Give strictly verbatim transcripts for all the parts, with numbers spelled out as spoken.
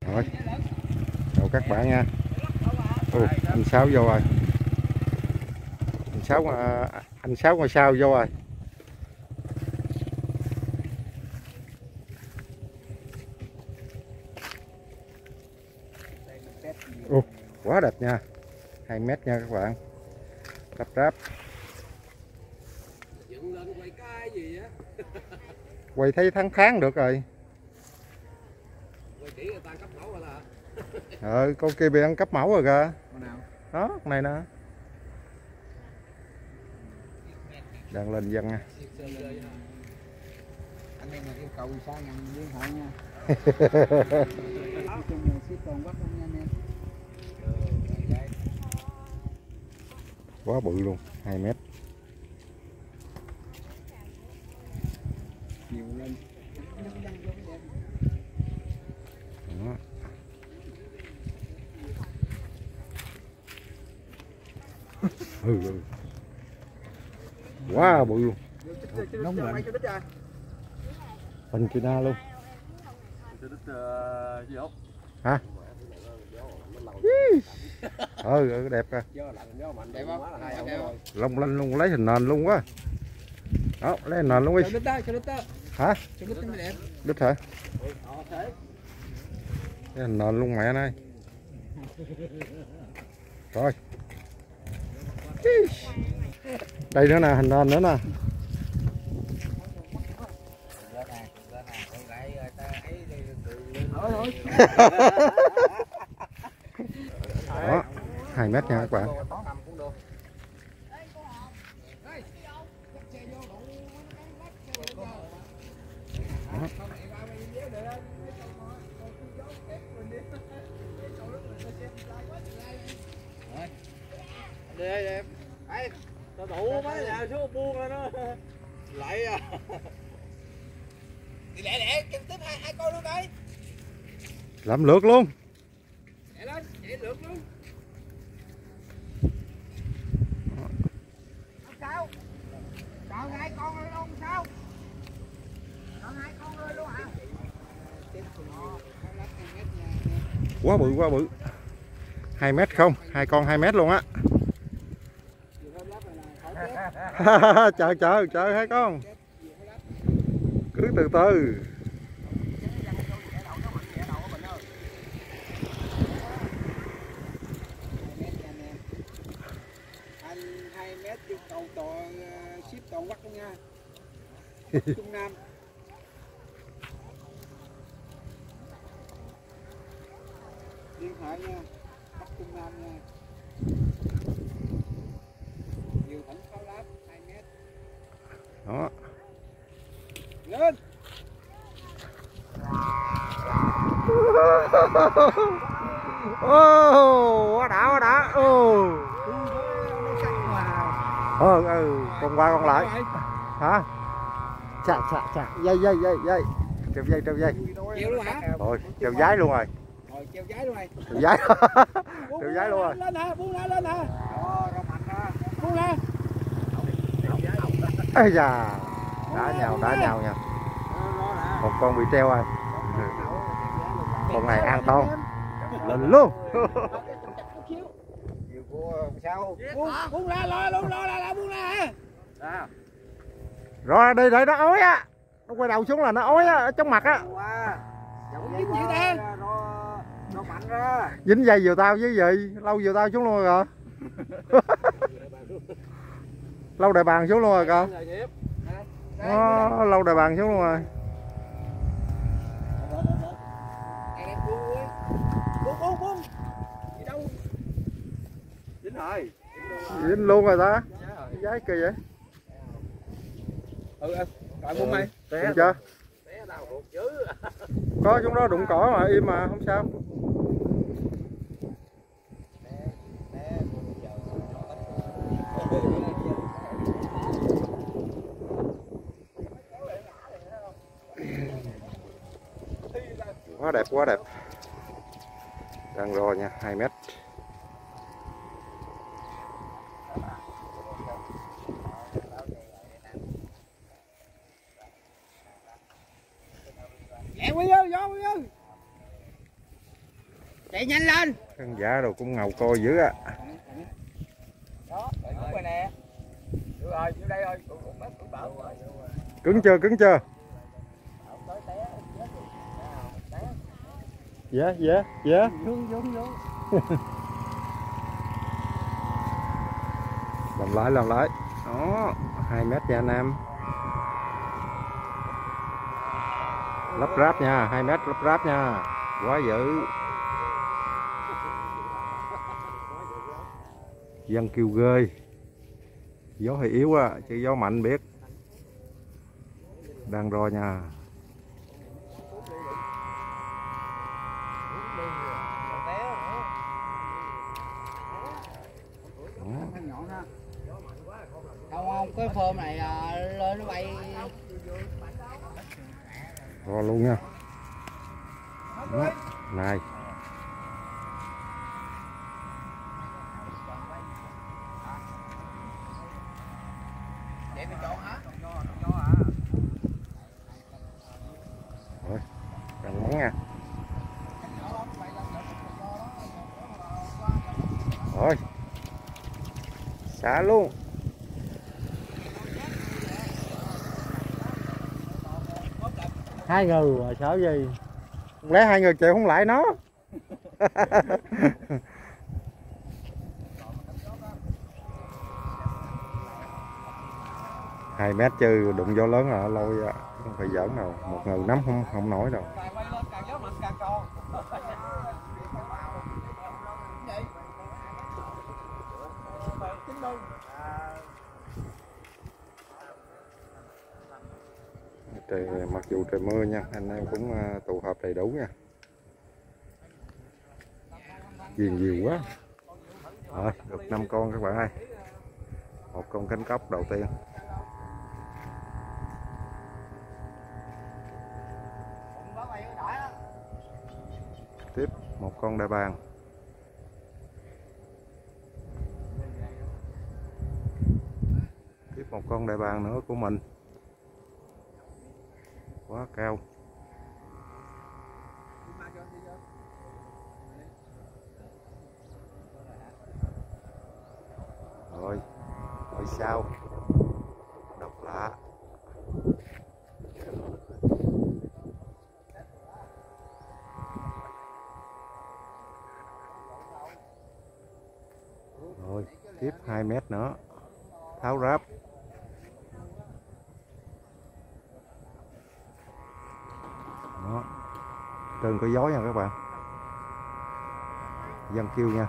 Rồi, chào các bạn nha. Ồ, anh Sáu vô rồi. Anh Sáu anh Sáu ngôi sao vô rồi. Ồ, quá đẹp nha. hai mét nha các bạn. Ráp ráp. Quay thấy tháng tháng được rồi. Ờ, con kia bị ăn cắp mẫu rồi kìa. Đó, con này nè. Đang lên dân nha. Anh em yêu cầu sao nhận liên hệ nha. Quá bự luôn, hai mét. Nhiều lên. Đó. Ừ, ừ. Quá bự luôn. Nóng lạnh. Hình China luôn. Hả? Ừ, ừ đẹp à. Long lanh luôn, lấy hình nền luôn quá. Đó, lấy hình nền luôn đi. Hả? Đít hả? Lấy hình nền luôn mẹ này. Rồi. Đây nữa nè, hình nền nữa nè. Đó, hai mét nha các bạn. Đó. Đây em, tao đủ mấy nhà xuống buông ra nó lại à. Thì lẹ lẹ kêu tiếp hai hai con luôn đây. Làm lượt luôn. Chạy lên, chạy lượt luôn. Không sao. Còn hai con rồi không sao. Còn hai con rồi luôn hả? Quá bự quá bự. hai mét không, hai con hai mét luôn á. chờ chờ chờ hai con. Cứ từ từ. Anh hai mét yêu cầu toàn ship toàn Bắc luôn nha. Trung Nam. Liên hệ nha. Bắc Trung Nam nha. Nhiều thỉnh pháo láp hai mét. Đó. Lên. Ô, quá đã quá đã. Ô. Ờ ừ, con qua con lại. Hả? Chà chà chà, dây dây dây dây. Treo dây treo dây. Treo luôn hả? Rồi, treo giái luôn rồi. Rồi treo giái luôn rồi. Treo giái. Treo giái luôn rồi. Lên nè, buông ra lên nè. Đó, ra mạnh ra. Buông ra. Ây da. Đá nhào đá nhào nha. Một con bị treo rồi. Con này an toàn. Lên luôn. Nhiều của sao? Buông, buông ra lo luôn, lo ra, buông ra hả? Rồi đây đợi nó ói á. Nó quay đầu xuống là nó ói á, ở trong mặt á. Dính gì ta? Nó mạnh ra. Dính dây vừa tao với gì? Lâu vừa tao xuống luôn rồi kìa. Lâu đại bàng xuống luôn rồi kìa. Đó, lâu đại bàng xuống luôn rồi. Buông, buông, buông. Gì đâu? Dính rồi. Dính luôn rồi ta. Giái kỳ vậy. Ừ em, rồi buông mày. Đúng chưa? Có chúng đó đụng cỏ mà im mà không sao. Quá đẹp quá đẹp. Đang rồi nha, hai mét. Lẹ Quy ơi, vô Quy ơi. chạy nhanh lên. Khán giả rồi cũng ngầu coi dữ á. Đó, đúng rồi nè. Được rồi, vô đây rồi. Cứng chưa, cứng chưa? Dạ, dạ, dạ. Xuống, xuống, xuống. Làm lại, làm lại. Đó, hai mét nha anh em. Lắp ráp nha, hai mét lắp ráp nha. Quá dữ. Dân kêu ghê. Gió hơi yếu á, chứ gió mạnh biết. Đang ro nha. Không không, cái phơm này à, lên nó bay. Ro luôn nha. Đó, này. Vậy mình chọn hả? Rồi, cần món nha. Rồi. Xả luôn. Hai người mà sao gì? Không lẽ hai người chịu không lại nó? Hai mét chứ đụng gió lớn là lôi không phải giỡn đâu, một người nắm không không nổi đâu. Trời, mặc dù trời mưa nha, anh em cũng tụ họp đầy đủ nha. Nhiều nhiều quá. Rồi, được năm con các bạn ơi. Một con cánh cóc đầu tiên. Tiếp một con đại bàng. Tiếp một con đại bàng nữa của mình. Quá cao. Rồi, ngôi sao độc lạ. Rồi, tiếp hai mét nữa. Tháo ráp. Đó. Trên có gió nha các bạn. Dân kêu nha.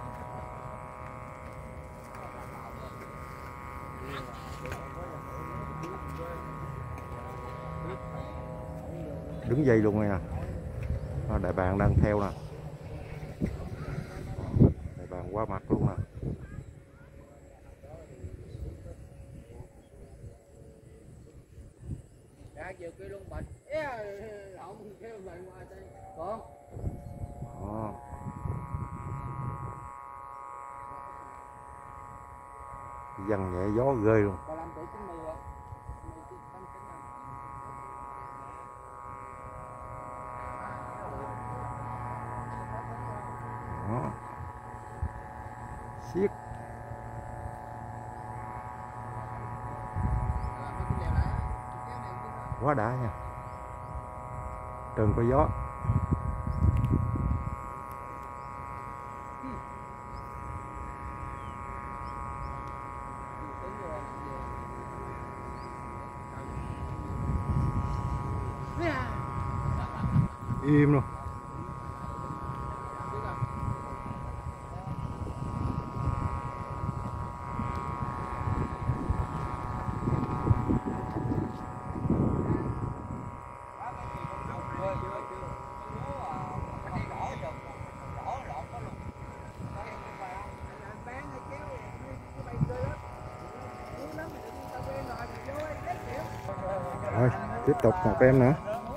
Đứng dây luôn rồi nè. Đại bàng đang theo nè. Đại bàng qua mặt luôn nè. Chiều kia luôn bệnh. Lộn kêu bệnh ngoài đây. Con. Đó. Dằn nhẹ gió ghê luôn. Đó. Siết. Quá đã nha. Trần có gió. Im luôn. Rồi, tiếp tục một em nữa.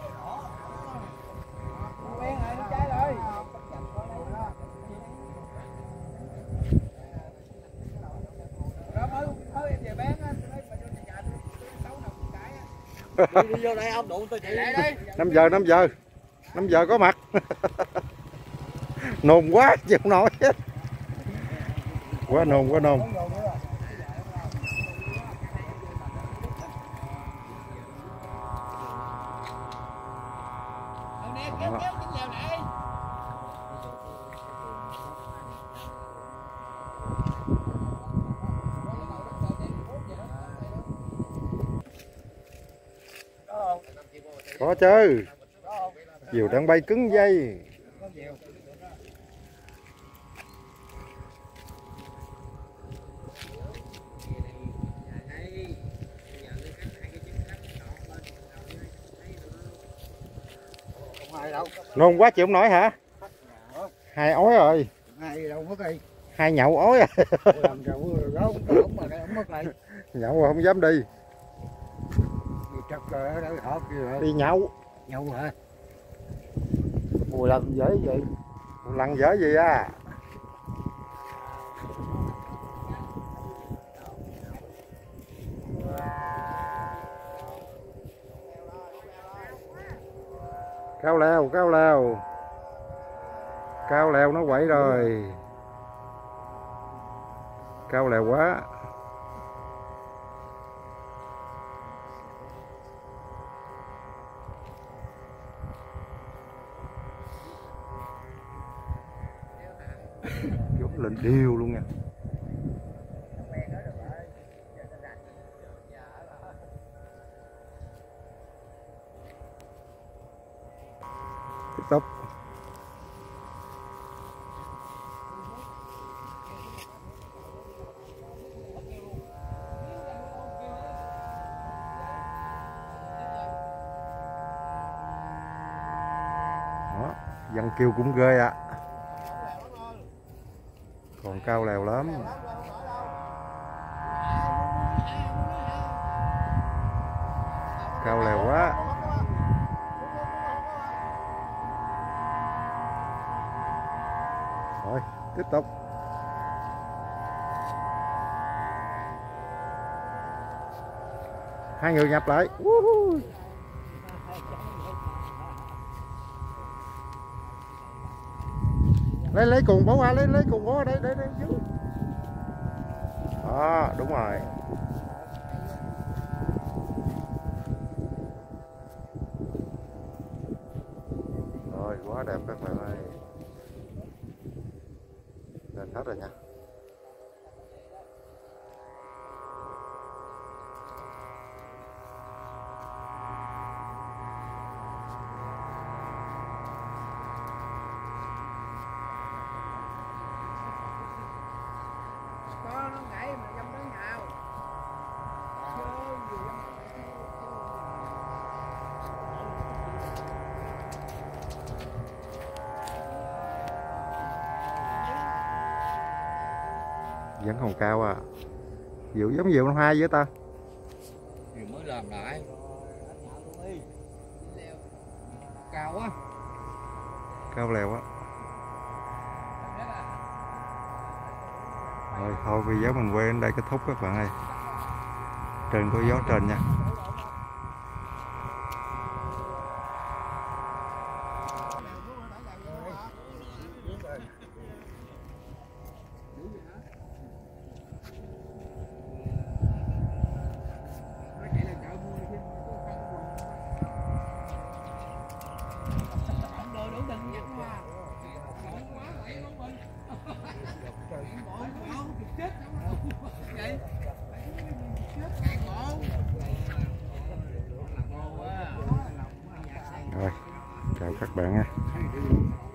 Đi vô đây ông đụng tôi chạy lại đi. năm giờ năm giờ năm giờ có mặt. Nôn quá chịu không nổi. Quá nôn quá nôn. Kéo kéo cái lèo này. Có chứ. Diều đang bay cứng dây. Nôn quá chịu không nổi hả? Hai ói rồi. Hai đâu mất đi. Hai nhậu ói à. Làm rượu đó không mà không mất lại. Nhậu không dám đi. Đi trật rồi ở đây họp gì Đi nhậu. nhậu hả? Mùi lần dễ gì? Mùi lần dễ gì à? Cao leo, cao leo. Cao leo nó quậy rồi. Cao leo quá. Gió lên điêu luôn nha. Tiếp tục. Đó, dân kêu cũng ghê ạ. À. Còn cao lèo lắm. Cao lèo quá. Rồi, tiếp tục. Hai người nhập lại. Lấy lấy cùng bố qua, lấy lấy cùng bố ở đây, đây đây chứ. Đó, đúng rồi. Rồi, quá đẹp các bạn ơi. Lên hết rồi nha. Con nó gãy mà dâm tới nào. Vẫn còn cao à. Diệu giống diệu năm hai vậy ta. Thì mới làm lại. Cao quá. Cao lèo á. Rồi thôi video mình quay đến đây kết thúc các bạn ơi. Trên có gió trên nha. Rồi, chào các bạn nha.